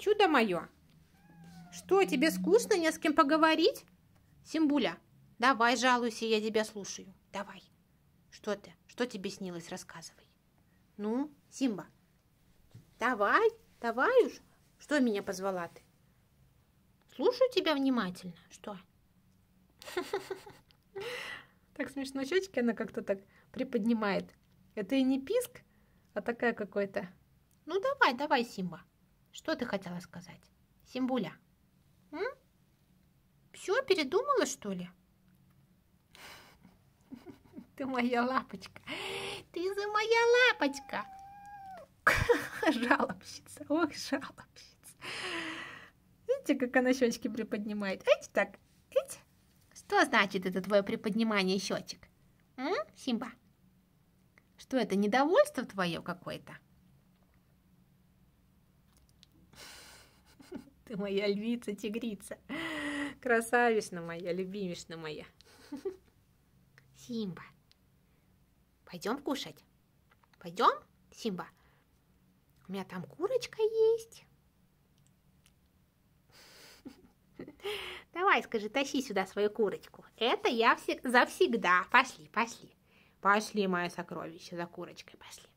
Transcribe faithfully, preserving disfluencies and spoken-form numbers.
Чудо мое. Что, тебе скучно, не с кем поговорить? Симбуля, давай жалуйся, я тебя слушаю. Давай. Что ты? Что тебе снилось? Рассказывай. Ну, Симба, давай, давай уж. Что меня позвала ты? Слушаю тебя внимательно. Что? Так смешно, щечки она как-то так приподнимает. Это и не писк, а такая какой-то. Ну давай, давай, Симба. Что ты хотела сказать? Симбуля. М? Все, передумала, что ли? Ты моя лапочка. Ты за моя лапочка. Жалобщица. Ох, жалобщица. Видите, как она щечки приподнимает? Эти так. Эти. Что значит это твое приподнимание щечек? М, Симба? Что это, недовольство твое какое-то? Ты моя львица, тигрица. Красавишна моя, любимишна моя. Симба, пойдем кушать? Пойдем, Симба? У меня там курочка есть. Давай, скажи, тащи сюда свою курочку. Это я всег... завсегда. Пошли, пошли. Пошли, мое сокровище, за курочкой пошли.